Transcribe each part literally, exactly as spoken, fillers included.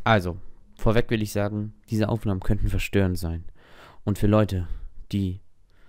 Also, vorweg will ich sagen, diese Aufnahmen könnten verstörend sein. Und für Leute, die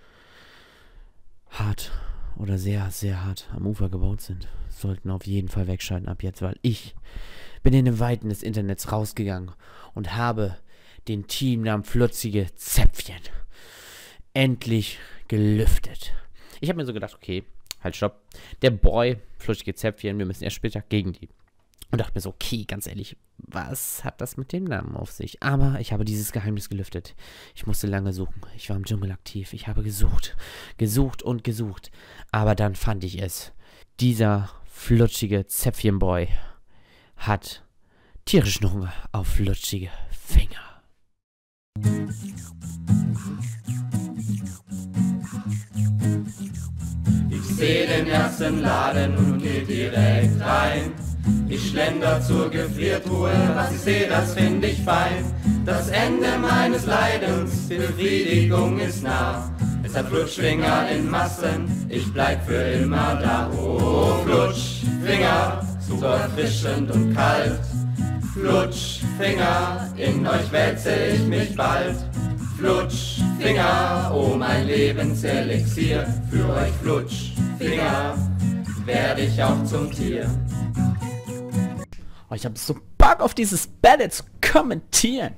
hart oder sehr, sehr hart am Ufer gebaut sind, sollten auf jeden Fall wegschalten ab jetzt, weil ich bin in den Weiten des Internets rausgegangen und habe den Teamnamen Flutzige Zäpfchen endlich gelüftet. Ich habe mir so gedacht, okay, halt stopp, der Boy, Flutzige Zäpfchen, wir müssen erst später gegen die. Und dachte mir so, okay, ganz ehrlich, was hat das mit dem Namen auf sich? Aber ich habe dieses Geheimnis gelüftet. Ich musste lange suchen. Ich war im Dschungel aktiv. Ich habe gesucht, gesucht und gesucht. Aber dann fand ich es. Dieser flutschige Zäpfchenboy hat tierischen Hunger auf flutschige Finger. Ich seh den ersten Laden und geh direkt rein. Ich schlender zur Gefriertruhe, was ich seh, das find ich fein. Das Ende meines Leidens, Befriedigung ist nah. Es hat Flutschfinger in Massen, ich bleib für immer da. Oh, Flutschfinger, so erfrischend und kalt. Flutschfinger, in euch wälze ich mich bald. Flutschfinger, oh mein Lebenselixier, für euch Flutschfinger werde ich auch zum Tier. Oh, ich habe so Bock auf dieses Battle zu kommentieren.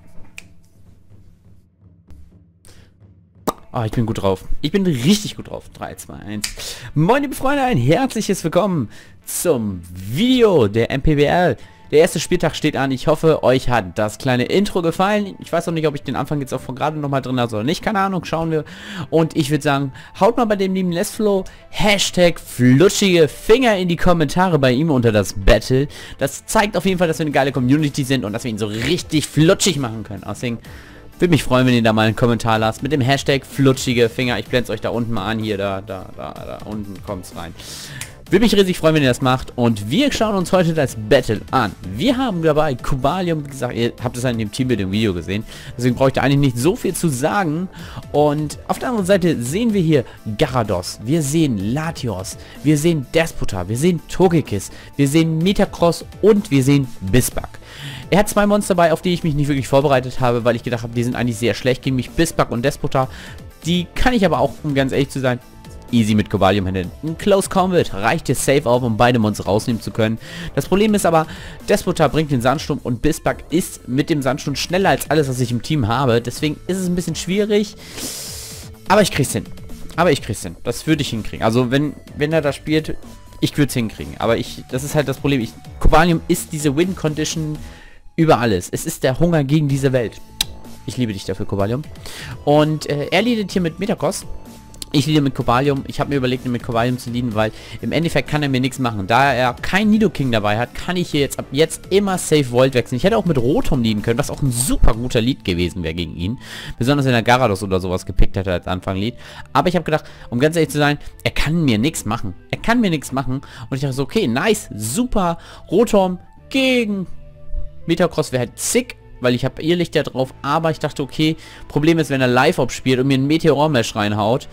Oh, ich bin gut drauf. Ich bin richtig gut drauf. drei, zwei, eins. Moin liebe Freunde, ein herzliches Willkommen zum Video der M P B L. Der erste Spieltag steht an. Ich hoffe, euch hat das kleine Intro gefallen. Ich weiß noch nicht, ob ich den Anfang jetzt auch von gerade nochmal drin habe oder nicht. Keine Ahnung, schauen wir. Und ich würde sagen, haut mal bei dem lieben Lesflow Hashtag flutschige Finger in die Kommentare bei ihm unter das Battle. Das zeigt auf jeden Fall, dass wir eine geile Community sind und dass wir ihn so richtig flutschig machen können. Außerdem würde mich freuen, wenn ihr da mal einen Kommentar lasst mit dem Hashtag flutschige Finger. Ich blende es euch da unten mal an. Hier, da, da, da, da unten kommt es rein. Würde mich riesig freuen, wenn ihr das macht. Und wir schauen uns heute das Battle an. Wir haben dabei Cobalium, wie gesagt, ihr habt es in dem Teambild im Video gesehen. Deswegen brauche ich da eigentlich nicht so viel zu sagen. Und auf der anderen Seite sehen wir hier Garados. Wir sehen Latios. Wir sehen Despota. Wir sehen Togekiss. Wir sehen Metacross und wir sehen Bisbak. Er hat zwei Monster dabei, auf die ich mich nicht wirklich vorbereitet habe, weil ich gedacht habe, die sind eigentlich sehr schlecht gegen mich. Bisbak und Despota. Die kann ich aber auch, um ganz ehrlich zu sein, easy mit Cobalium handeln. Ein Close Combat reicht es safe auf, um beide Monster rausnehmen zu können. Das Problem ist aber, Despota bringt den Sandsturm und Bisbak ist mit dem Sandsturm schneller als alles, was ich im Team habe. Deswegen ist es ein bisschen schwierig. Aber ich krieg's hin. Aber ich krieg's hin. Das würde ich hinkriegen. Also wenn, wenn er das spielt, ich würde es hinkriegen. Aber ich, das ist halt das Problem. Ich, Cobalium ist diese Win-Condition über alles. Es ist der Hunger gegen diese Welt. Ich liebe dich dafür, Cobalium. Und äh, er leadet hier mit Metacross. Ich leade mit Cobalium. Ich habe mir überlegt, mit Cobalium zu leaden, weil im Endeffekt kann er mir nichts machen. Da er kein Nidoking dabei hat, kann ich hier jetzt ab jetzt immer safe Volt wechseln. Ich hätte auch mit Rotom leaden können, was auch ein super guter Lead gewesen wäre gegen ihn. Besonders wenn er Garados oder sowas gepickt hätte als Anfang-Lead. Aber ich habe gedacht, um ganz ehrlich zu sein, er kann mir nichts machen. Er kann mir nichts machen. Und ich dachte so, okay, nice, super. Rotom gegen Metacross wäre halt sick, weil ich habe Irrlicht da drauf. Aber ich dachte, okay, Problem ist, wenn er Live-Op spielt und mir einen Meteor-Mesh reinhaut.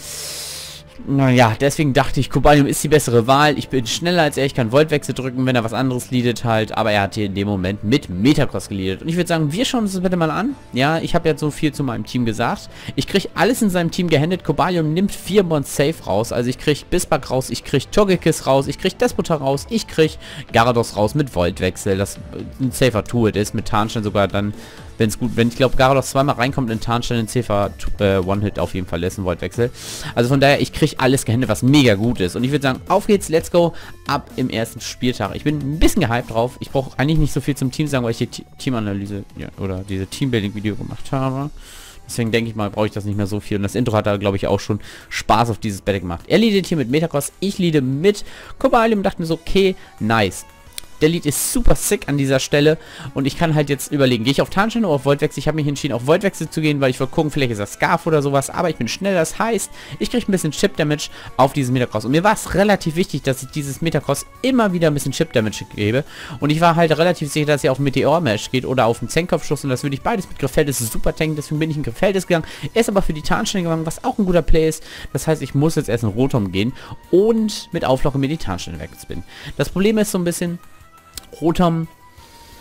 Naja, deswegen dachte ich, Cobalium ist die bessere Wahl. Ich bin schneller als er, ich kann Voltwechsel drücken, wenn er was anderes leadet halt. Aber er hat hier in dem Moment mit Metacross geleadet. Und ich würde sagen, wir schauen uns das bitte mal an. Ja, ich habe jetzt so viel zu meinem Team gesagt. Ich kriege alles in seinem Team gehandelt. Cobalium nimmt vier Mons safe raus. Also ich kriege Bisbak raus, ich kriege Togekiss raus, ich kriege Despota raus, ich kriege Garados raus mit Voltwechsel. Das ein safer To-It ist, mit Tarnstein sogar dann, wenn es gut, wenn ich glaube Garados zweimal reinkommt in Tarnstein, in safer äh, One-Hit auf jeden Fall lässt, ein Voltwechsel. Also von daher, ich kriege alles gehandelt, was mega gut ist. Und ich würde sagen, auf geht's, let's go, ab im ersten Spieltag. Ich bin ein bisschen gehypt drauf. Ich brauche eigentlich nicht so viel zum Team sagen, weil ich die Teamanalyse ja, oder diese Teambuilding-Video gemacht habe. Deswegen denke ich mal, brauche ich das nicht mehr so viel. Und das Intro hat da, glaube ich, auch schon Spaß auf dieses Battle gemacht. Er leadet hier mit Metacross, ich leade mit Cobalium, dachte mir so, okay, nice. Der Lead ist super sick an dieser Stelle und ich kann halt jetzt überlegen, gehe ich auf Tarnstein oder auf Voltwechsel? Ich habe mich entschieden, auf Voltwechsel zu gehen, weil ich wollte gucken, vielleicht ist das Scarf oder sowas, aber ich bin schnell, das heißt, ich kriege ein bisschen Chip-Damage auf dieses Metacross. Und mir war es relativ wichtig, dass ich dieses Metacross immer wieder ein bisschen Chip-Damage gebe und ich war halt relativ sicher, dass er auf einen Meteor-Mesh geht oder auf einen Zenkkopfschuss und das würde ich beides mit Griffeldes super tanken, deswegen bin ich in Griffeldes gegangen. Er ist aber für die Tarnstein gegangen, was auch ein guter Play ist. Das heißt, ich muss jetzt erst in Rotom gehen und mit Auflocke mir die Tarnstein wegspinnen. Das Problem ist so ein bisschen, Rotom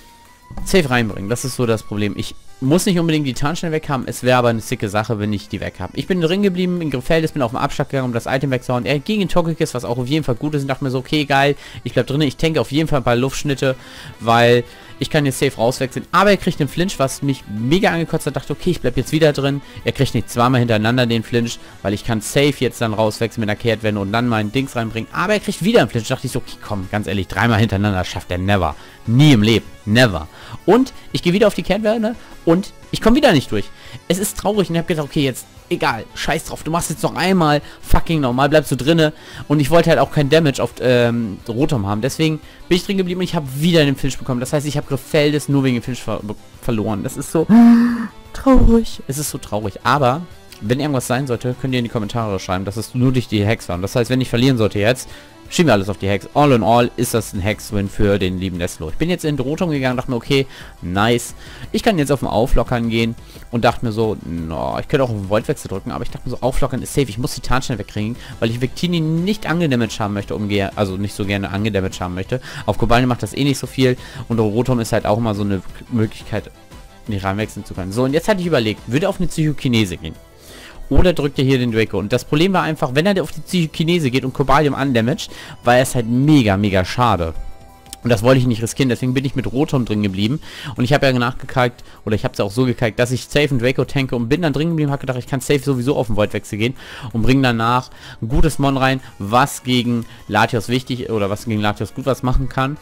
safe reinbringen. Das ist so das Problem. Ich muss nicht unbedingt die Tarnstelle weg haben. Es wäre aber eine sicke Sache, wenn ich die weg habe. Ich bin drin geblieben in Griffeldes, bin auf den Abschlag gegangen, um das Item wegzuhauen. Er ging in Togekiss, was auch auf jeden Fall gut ist. Und dachte mir so, okay, geil. Ich bleib drin. Ich tanke auf jeden Fall ein paar Luftschnitte, weil ich kann jetzt safe rauswechseln. Aber er kriegt den Flinch, was mich mega angekotzt hat. Dachte, okay, ich bleib jetzt wieder drin. Er kriegt nicht zweimal hintereinander den Flinch, weil ich kann safe jetzt dann rauswechseln mit einer Kehrtwende und dann meinen Dings reinbringen. Aber er kriegt wieder einen Flinch. Dachte ich so, okay, komm, ganz ehrlich, dreimal hintereinander schafft er never. Nie im Leben. Never. Und ich gehe wieder auf die Kehrtwende und ich komme wieder nicht durch. Es ist traurig und ich habe gedacht, okay, jetzt egal, scheiß drauf, du machst jetzt noch einmal, fucking normal, bleibst du drinne. Und ich wollte halt auch kein Damage auf ähm, Rotom haben. Deswegen bin ich drin geblieben und ich habe wieder den Flinch bekommen. Das heißt, ich habe Griffeldes nur wegen dem Flinch ver verloren. Das ist so traurig. Es ist so traurig. Aber wenn irgendwas sein sollte, könnt ihr in die Kommentare schreiben, dass es nur durch die Hex war. Und das heißt, wenn ich verlieren sollte jetzt, schieben wir alles auf die Hex. All in all ist das ein Hex-Win für den lieben Neslo. Ich bin jetzt in Rotom gegangen, dachte mir, okay, nice. Ich kann jetzt auf den Auflockern gehen und dachte mir so, no, ich könnte auch auf den Voidwechsel drücken, aber ich dachte mir so, Auflockern ist safe. Ich muss die Tarnstelle wegkriegen, weil ich Victini nicht angedamaged haben möchte, umgehe, also nicht so gerne angedamaged haben möchte. Auf Cobalion macht das eh nicht so viel und Rotom ist halt auch mal so eine Möglichkeit, nicht reinwechseln zu können. So, und jetzt hatte ich überlegt, würde auf eine Psychokinese gehen. Oder drückt er hier den Draco. Und das Problem war einfach, wenn er auf die Psychokinese geht und Cobalion undamaged, war es halt mega, mega schade. Und das wollte ich nicht riskieren, deswegen bin ich mit Rotom drin geblieben. Und ich habe ja nachgekalt, oder ich habe es auch so gekalt, dass ich safe einen Draco tanke und bin dann drin geblieben, habe gedacht, ich kann safe sowieso auf den Voidwechsel gehen und bringe danach ein gutes Mon rein, was gegen Latios wichtig, oder was gegen Latios gut was machen kann.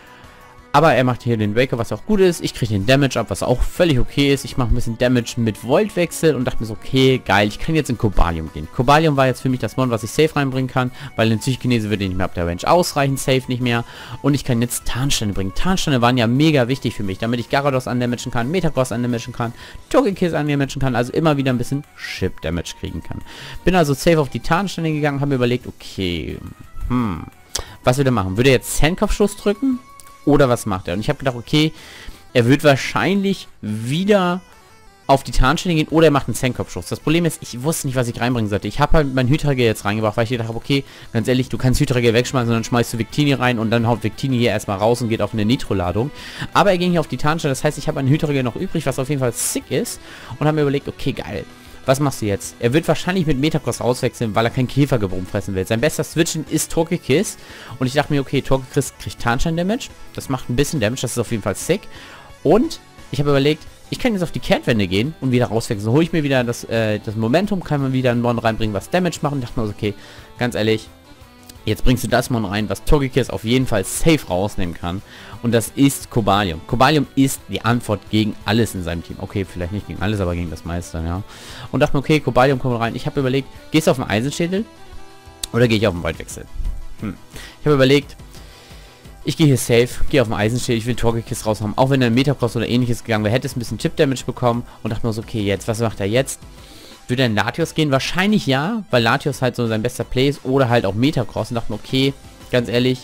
Aber er macht hier den Draco, was auch gut ist. Ich kriege den Damage ab, was auch völlig okay ist. Ich mache ein bisschen Damage mit Voltwechsel und dachte mir so, okay, geil, ich kann jetzt in Cobalion gehen. Cobalion war jetzt für mich das Mon, was ich safe reinbringen kann, weil eine Psychokinese würde nicht mehr ab der Range ausreichen, safe nicht mehr. Und ich kann jetzt Tarnsteine bringen. Tarnsteine waren ja mega wichtig für mich, damit ich Gyarados undamagen kann, Metagross undamagen kann, Togekiss undamagen kann, also immer wieder ein bisschen Chip-Damage kriegen kann. Bin also safe auf die Tarnsteine gegangen, habe mir überlegt, okay, hm, was würde er machen? Würde er jetzt Sandkopfschuss drücken? Oder was macht er? Und ich habe gedacht, okay, er wird wahrscheinlich wieder auf die Tarnstelle gehen oder er macht einen Sandkopfschuss. Das Problem ist, ich wusste nicht, was ich reinbringen sollte. Ich habe halt mein Hydreigon jetzt reingebracht, weil ich gedacht habe, okay, ganz ehrlich, du kannst Hydreigon wegschmeißen und dann schmeißt du Victini rein und dann haut Victini hier erstmal raus und geht auf eine Nitro-Ladung. Aber er ging hier auf die Tarnstelle, das heißt, ich habe ein Hydreigon noch übrig, was auf jeden Fall sick ist und habe mir überlegt, okay, geil. Was machst du jetzt? Er wird wahrscheinlich mit Metagross rauswechseln, weil er kein Käfergebrum fressen will. Sein bester Switchen ist Togekiss. Und ich dachte mir, okay, Togekiss kriegt Tarnstein-Damage. Das macht ein bisschen Damage, das ist auf jeden Fall sick. Und ich habe überlegt, ich kann jetzt auf die Kehrtwende gehen und wieder rauswechseln. So hole ich mir wieder das, äh, das Momentum, kann man wieder ein Mon reinbringen, was Damage macht. Und dachte mir, okay, ganz ehrlich, jetzt bringst du das Mon rein, was Togekiss auf jeden Fall safe rausnehmen kann. Und das ist Cobalion. Cobalion ist die Antwort gegen alles in seinem Team. Okay, vielleicht nicht gegen alles, aber gegen das meiste, ja. Und dachte mir, okay, Cobalion kommt rein. Ich habe überlegt, gehst du auf den Eisenschädel oder gehe ich auf den Voidwechsel? Hm. Ich habe überlegt, ich gehe hier safe, gehe auf den Eisenschädel, ich will Togekiss raus haben. Auch wenn er Metagross oder ähnliches gegangen wäre, hätte es ein bisschen Chip-Damage bekommen. Und dachte mir so, okay, jetzt, was macht er jetzt? Würde er in Latios gehen? Wahrscheinlich ja, weil Latios halt so sein bester Play ist. Oder halt auch Metagross. Und dachte mir, okay, ganz ehrlich,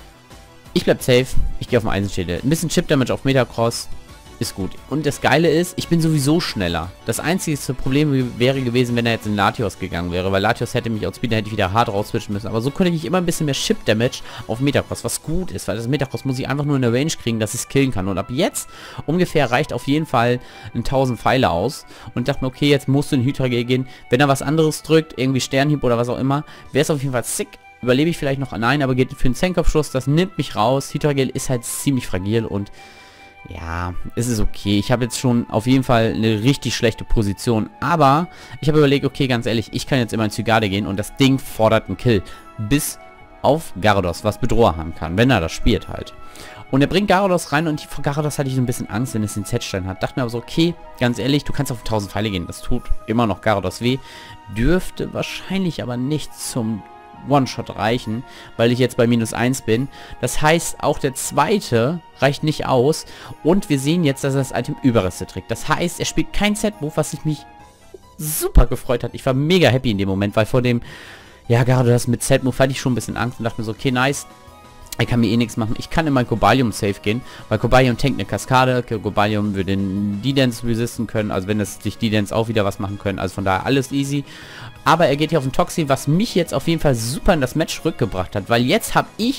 ich bleib safe, ich gehe auf den Eisenschädel. Ein bisschen Chip-Damage auf Metagross ist gut. Und das Geile ist, ich bin sowieso schneller. Das einzige Problem wäre gewesen, wenn er jetzt in Latios gegangen wäre, weil Latios hätte mich outspeeden, hätte ich wieder hart rausswitchen müssen. Aber so könnte ich immer ein bisschen mehr Chip-Damage auf Metagross, was gut ist, weil das Metagross muss ich einfach nur in der Range kriegen, dass ich es killen kann. Und ab jetzt ungefähr reicht auf jeden Fall ein tausend Pfeile aus. Und dachte mir, okay, jetzt musst du in Hydreigon gehen. Wenn er was anderes drückt, irgendwie Sternhieb oder was auch immer, wäre es auf jeden Fall sick. Überlebe ich vielleicht noch? Nein, aber geht für einen Sandkopfschuss, das nimmt mich raus. Hydreigon ist halt ziemlich fragil und ja, es ist okay. Ich habe jetzt schon auf jeden Fall eine richtig schlechte Position. Aber ich habe überlegt, okay, ganz ehrlich, ich kann jetzt immer in Zygarde gehen und das Ding fordert einen Kill. Bis auf Gyarados, was Bedroher haben kann, wenn er das spielt halt. Und er bringt Gyarados rein und vor Gyarados hatte ich so ein bisschen Angst, wenn es den Z-Stein hat. Dachte mir aber so, okay, ganz ehrlich, du kannst auf tausend Pfeile gehen. Das tut immer noch Gyarados weh. Dürfte wahrscheinlich aber nicht zum One-Shot reichen, weil ich jetzt bei minus eins bin. Das heißt, auch der zweite reicht nicht aus. Und wir sehen jetzt, dass er das Item Überreste trägt. Das heißt, er spielt kein Z-Move, was ich mich super gefreut hat. Ich war mega happy in dem Moment, weil vor dem, ja, gerade das mit Z-Move hatte ich schon ein bisschen Angst und dachte mir so, okay, nice. Er kann mir eh nichts machen. Ich kann in mein Cobalion safe gehen, weil Cobalion tankt eine Kaskade. Cobalion würde den D-Dance resisten können, also wenn es sich D-Dance auch wieder was machen können. Also von daher alles easy. Aber er geht hier auf den Toxi, was mich jetzt auf jeden Fall super in das Match rückgebracht hat, weil jetzt habe ich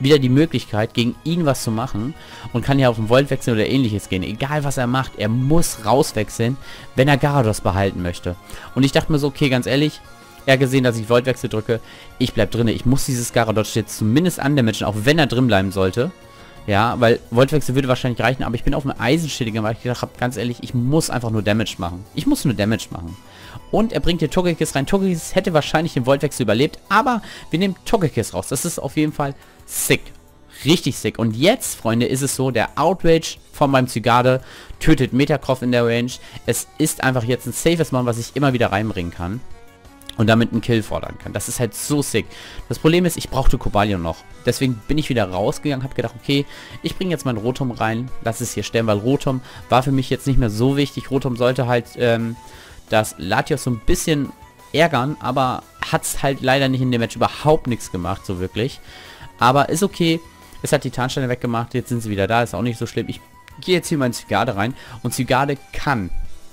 wieder die Möglichkeit, gegen ihn was zu machen und kann ja auf den Volt wechseln oder ähnliches gehen. Egal was er macht, er muss rauswechseln, wenn er Garados behalten möchte. Und ich dachte mir so, okay, ganz ehrlich, er gesehen, dass ich Voltwechsel drücke, ich bleib drinne. Ich muss dieses Garados jetzt zumindest andamagen, auch wenn er drin bleiben sollte. Ja, weil Voltwechsel würde wahrscheinlich reichen, aber ich bin auf eine Eisenschädige gegangen, weil ich gedacht habe, ganz ehrlich, ich muss einfach nur Damage machen. Ich muss nur Damage machen. Und er bringt hier Togekiss rein. Togekiss hätte wahrscheinlich den Voltwechsel überlebt, aber wir nehmen Togekiss raus. Das ist auf jeden Fall sick. Richtig sick. Und jetzt, Freunde, ist es so, der Outrage von meinem Zygarde tötet Metagross in der Range. Es ist einfach jetzt ein safes Mon, was ich immer wieder reinbringen kann. Und damit einen Kill fordern kann. Das ist halt so sick. Das Problem ist, ich brauchte Cobalion noch. Deswegen bin ich wieder rausgegangen, habe gedacht, okay, ich bringe jetzt meinen Rotom rein. Lass es hier stellen, weil Rotom war für mich jetzt nicht mehr so wichtig. Rotom sollte halt ähm, das Latios so ein bisschen ärgern, aber hat es halt leider nicht in dem Match überhaupt nichts gemacht, so wirklich. Aber ist okay. Es hat die Tarnsteine weggemacht. Jetzt sind sie wieder da. Ist auch nicht so schlimm. Ich gehe jetzt hier mal in Zygarde rein. Und Zygarde kann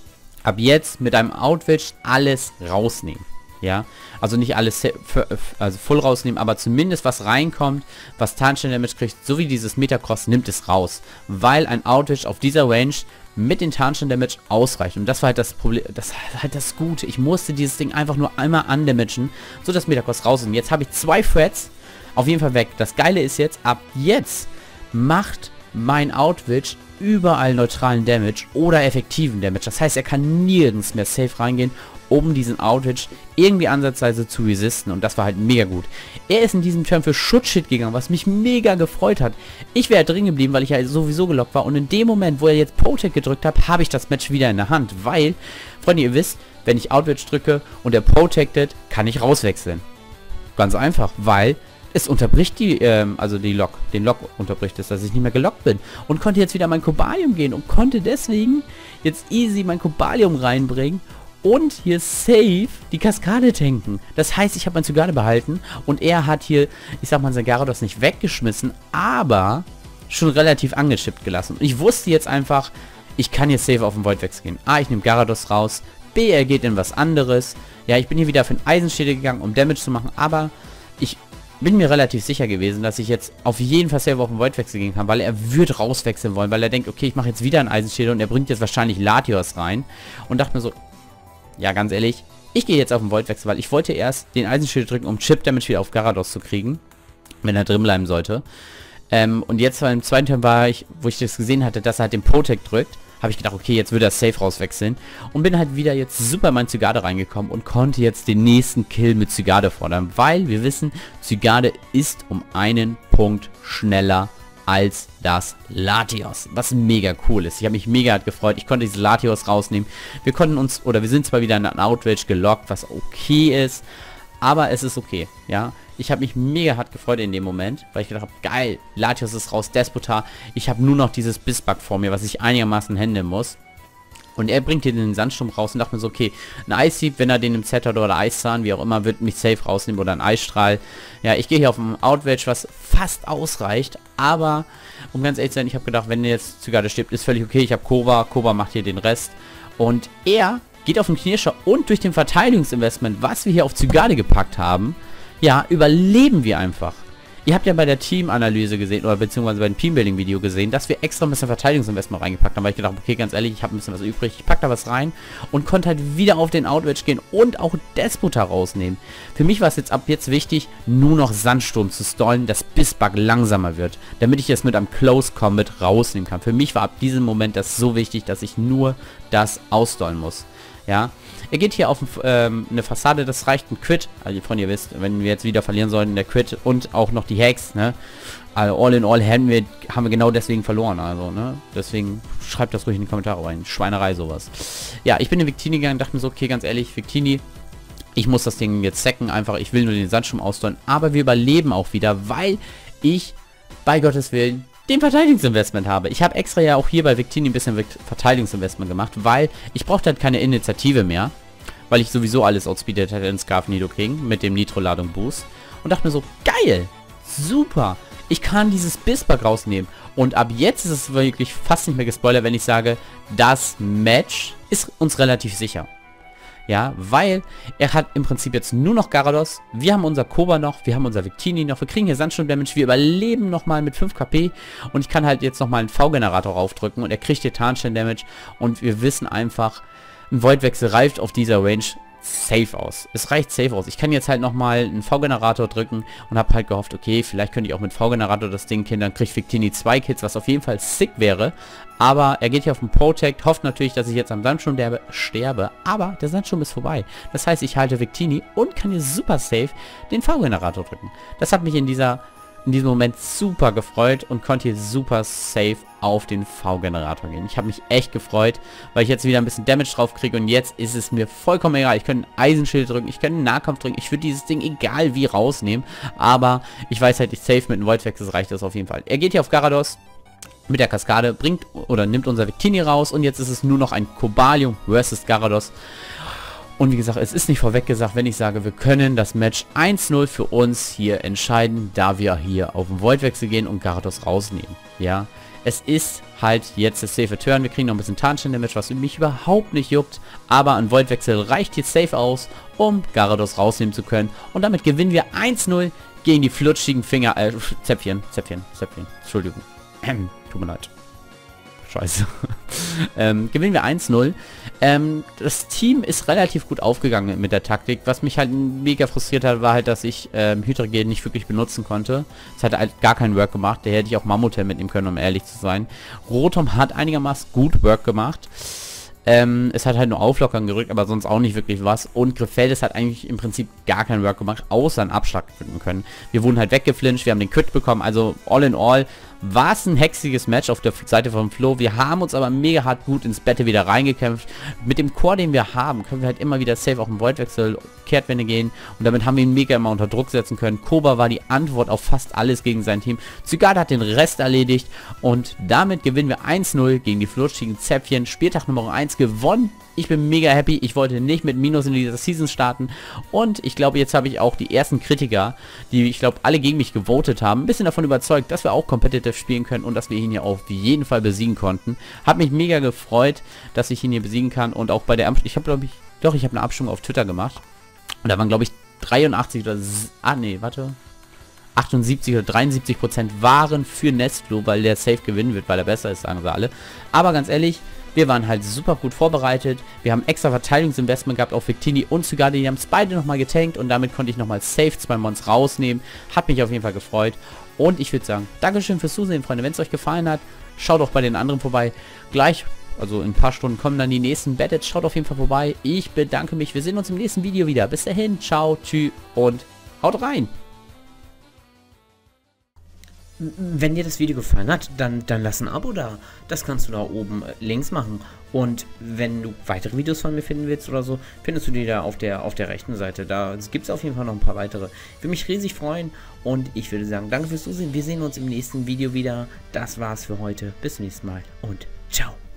ab jetzt mit einem Outwitch alles rausnehmen. Ja, also nicht alles also voll rausnehmen, aber zumindest was reinkommt, was Tarnstein Damage kriegt, so wie dieses Metagross, nimmt es raus. Weil ein Outwitch auf dieser Range mit den Tarnstein Damage ausreicht. Und das war halt das Problem, das war halt das Gute. Ich musste dieses Ding einfach nur einmal andamagen, so dass Metagross raus ist. Und jetzt habe ich zwei Threads auf jeden Fall weg. Das Geile ist jetzt, ab jetzt macht mein Outwitch überall neutralen Damage oder effektiven Damage. Das heißt, er kann nirgends mehr safe reingehen, um diesen Outwitch irgendwie ansatzweise zu resisten. Und das war halt mega gut. Er ist in diesem Turn für Schutzschild gegangen, was mich mega gefreut hat. Ich wäre drin geblieben, weil ich ja sowieso gelockt war. Und in dem Moment, wo er jetzt Protect gedrückt hat, habe ich das Match wieder in der Hand. Weil, Freunde, ihr wisst, wenn ich Outwitch drücke und er protected, kann ich rauswechseln. Ganz einfach, weil es unterbricht die, ähm, also die Lock, den Lock unterbricht es, dass ich nicht mehr gelockt bin. Und konnte jetzt wieder mein Cobalium gehen und konnte deswegen jetzt easy mein Cobalium reinbringen und hier safe die Kaskade tanken. Das heißt, ich habe mein Zygarde behalten und er hat hier, ich sag mal, sein Garados nicht weggeschmissen, aber schon relativ angechippt gelassen. Und ich wusste jetzt einfach, ich kann jetzt safe auf den Voidwechsel gehen. A, ich nehme Garados raus, B, er geht in was anderes. Ja, ich bin hier wieder für den Eisenschädel gegangen, um Damage zu machen, aber ich bin mir relativ sicher gewesen, dass ich jetzt auf jeden Fall selber auf den Voidwechsel gehen kann, weil er wird rauswechseln wollen, weil er denkt, okay, ich mache jetzt wieder einen Eisenschädel und er bringt jetzt wahrscheinlich Latios rein. Und dachte mir so, ja, ganz ehrlich, ich gehe jetzt auf den Voidwechsel, weil ich wollte erst den Eisenschädel drücken, um Chip Damage wieder auf Garados zu kriegen, wenn er drin bleiben sollte. Ähm, und jetzt beim zweiten Turn war ich, wo ich das gesehen hatte, dass er halt den Protect drückt, habe ich gedacht, okay, jetzt würde er safe rauswechseln. Und bin halt wieder jetzt super in mein Zygarde reingekommen und konnte jetzt den nächsten Kill mit Zygarde fordern. Weil wir wissen, Zygarde ist um einen Punkt schneller als das Latios. Was mega cool ist. Ich habe mich mega gefreut. Ich konnte dieses Latios rausnehmen. Wir konnten uns, oder wir sind zwar wieder in einen Outrage gelockt, was okay ist. Aber es ist okay, ja. Ich habe mich mega hart gefreut in dem Moment, weil ich gedacht habe, geil, Latios ist raus, Despotar. Ich habe nur noch dieses Bissbug vor mir, was ich einigermaßen handeln muss. Und er bringt hier den Sandsturm raus und dachte mir so, okay, ein Eishieb, wenn er den im Set hat oder Eiszahn, wie auch immer, wird mich safe rausnehmen oder ein Eisstrahl. Ja, ich gehe hier auf einen Outrage, was fast ausreicht, aber, um ganz ehrlich zu sein, ich habe gedacht, wenn er jetzt Zygarde stirbt, ist völlig okay. Ich habe Kova, Kova macht hier den Rest. Und er geht auf den Knirscher und durch den Verteidigungsinvestment, was wir hier auf Zygarde gepackt haben, ja, überleben wir einfach. Ihr habt ja bei der Teamanalyse gesehen, oder beziehungsweise bei dem Teambuilding-Video gesehen, dass wir extra ein bisschen Verteidigungsinvestment reingepackt haben, weil ich gedacht habe, okay, ganz ehrlich, ich habe ein bisschen was übrig, ich packe da was rein und konnte halt wieder auf den Outwitch gehen und auch Despotar rausnehmen. Für mich war es jetzt ab jetzt wichtig, nur noch Sandsturm zu stallen, dass Bissbug langsamer wird, damit ich es mit einem Close Combat rausnehmen kann. Für mich war ab diesem Moment das so wichtig, dass ich nur das ausstallen muss. Ja, er geht hier auf ähm, eine Fassade, das reicht ein Crit, also von ihr wisst, wenn wir jetzt wieder verlieren sollten, der Crit und auch noch die Hacks, ne, also all in all haben wir, haben wir genau deswegen verloren, also, ne, deswegen schreibt das ruhig in die Kommentare rein, Schweinerei sowas. Ja, ich bin in Victini gegangen, dachte mir so, okay, ganz ehrlich, Victini, ich muss das Ding jetzt sacken, einfach, ich will nur den Sandsturm aussteuern, aber wir überleben auch wieder, weil ich, bei Gottes Willen, den Verteidigungsinvestment habe. Ich habe extra ja auch hier bei Victini ein bisschen Verteidigungsinvestment gemacht, weil ich brauchte halt keine Initiative mehr, weil ich sowieso alles outspeedet hätte in Scarf Nido King mit dem Nitro-Ladung Boost und dachte mir so, geil, super, ich kann dieses Bissbug rausnehmen und ab jetzt ist es wirklich fast nicht mehr gespoilert, wenn ich sage, das Match ist uns relativ sicher. Ja, weil er hat im Prinzip jetzt nur noch Gyarados. Wir haben unser Koba noch, wir haben unser Victini noch. Wir kriegen hier Sandsturm-Damage, wir überleben nochmal mit fünf K P. Und ich kann halt jetzt nochmal einen V-Generator raufdrücken und er kriegt hier Tarnstein-Damage. Und wir wissen einfach, ein Voidwechsel reicht auf dieser Range safe aus. Es reicht safe aus. Ich kann jetzt halt nochmal einen V-Generator drücken und habe halt gehofft, okay, vielleicht könnte ich auch mit V-Generator das Ding killen, dann kriegt Victini zwei Kills, was auf jeden Fall sick wäre. Aber er geht hier auf den Protect, hofft natürlich, dass ich jetzt am Sandsturm sterbe, aber der Sandsturm ist vorbei. Das heißt, ich halte Victini und kann hier super safe den V-Generator drücken. Das hat mich in dieser in diesem Moment super gefreut und konnte hier super safe auf den V-Generator gehen. Ich habe mich echt gefreut, weil ich jetzt wieder ein bisschen Damage drauf kriege und jetzt ist es mir vollkommen egal. Ich könnte einen Eisenschild drücken, ich könnte einen Nahkampf drücken, ich würde dieses Ding egal wie rausnehmen, aber ich weiß halt, ich safe mit einem Voidwechsel reicht das auf jeden Fall. Er geht hier auf Gyarados mit der Kaskade, bringt oder nimmt unser Victini raus und jetzt ist es nur noch ein Cobalium versus Gyarados. Und wie gesagt, es ist nicht vorweg gesagt, wenn ich sage, wir können das Match eins null für uns hier entscheiden, da wir hier auf den Voidwechsel gehen und Gyarados rausnehmen. Ja, es ist halt jetzt der safe Turn. Wir kriegen noch ein bisschen Tarnstein-Damage, was mich überhaupt nicht juckt. Aber ein Voidwechsel reicht jetzt safe aus, um Gyarados rausnehmen zu können. Und damit gewinnen wir eins null gegen die flutschigen Finger, äh, Zäpfchen, Zäpfchen, Zäpfchen, Entschuldigung. Tut mir leid. Scheiße. ähm, gewinnen wir eins null. Ähm, das Team ist relativ gut aufgegangen mit der Taktik. Was mich halt mega frustriert hat, war halt, dass ich ähm, Hydreigon nicht wirklich benutzen konnte. Es hat halt gar keinen Work gemacht. Der hätte ich auch Mammotel mitnehmen können, um ehrlich zu sein. Rotom hat einigermaßen gut Work gemacht. Ähm, es hat halt nur Auflockern gerückt, aber sonst auch nicht wirklich was. Und Griffeldes hat eigentlich im Prinzip gar keinen Work gemacht, außer einen Abschlag drücken können. Wir wurden halt weggeflincht, wir haben den Crit bekommen, also all in all war es ein hexiges Match auf der Seite von Flo. Wir haben uns aber mega hart gut ins Battle wieder reingekämpft. Mit dem Core, den wir haben, können wir halt immer wieder safe auf den Voidwechsel, Kehrtwende gehen. Und damit haben wir ihn mega immer unter Druck setzen können. Koba war die Antwort auf fast alles gegen sein Team. Zygarde hat den Rest erledigt. Und damit gewinnen wir eins null gegen die flutschigen Zäpfchen. Spieltag Nummer eins gewonnen. Ich bin mega happy. Ich wollte nicht mit Minus in dieser Season starten. Und ich glaube, jetzt habe ich auch die ersten Kritiker, die ich glaube alle gegen mich gewotet haben, ein bisschen davon überzeugt, dass wir auch competitive spielen können und dass wir ihn hier auf jeden Fall besiegen konnten. Hat mich mega gefreut, dass ich ihn hier besiegen kann. Und auch bei der Abstimmung, ich habe glaube ich, doch, ich habe eine Abstimmung auf Twitter gemacht. Und da waren glaube ich dreiundachtzig oder, ah nee, warte, achtundsiebzig oder dreiundsiebzig Prozent waren für Nestflu, weil der safe gewinnen wird, weil er besser ist, sagen sie alle. Aber ganz ehrlich, wir waren halt super gut vorbereitet. Wir haben extra Verteidigungsinvestment gehabt auf Victini und Zygarde. Die haben es beide nochmal getankt und damit konnte ich nochmal safe zwei Mons rausnehmen. Hat mich auf jeden Fall gefreut. Und ich würde sagen, Dankeschön fürs Zusehen, Freunde. Wenn es euch gefallen hat, schaut auch bei den anderen vorbei. Gleich, also in ein paar Stunden kommen dann die nächsten Battles. Schaut auf jeden Fall vorbei. Ich bedanke mich. Wir sehen uns im nächsten Video wieder. Bis dahin, ciao, tschüss und haut rein. Wenn dir das Video gefallen hat, dann, dann lass ein Abo da. Das kannst du da oben links machen. Und wenn du weitere Videos von mir finden willst oder so, findest du die da auf der, auf der rechten Seite. Da gibt es auf jeden Fall noch ein paar weitere. Ich würde mich riesig freuen und ich würde sagen, danke fürs Zusehen. Wir sehen uns im nächsten Video wieder. Das war's für heute. Bis zum nächsten Mal und ciao.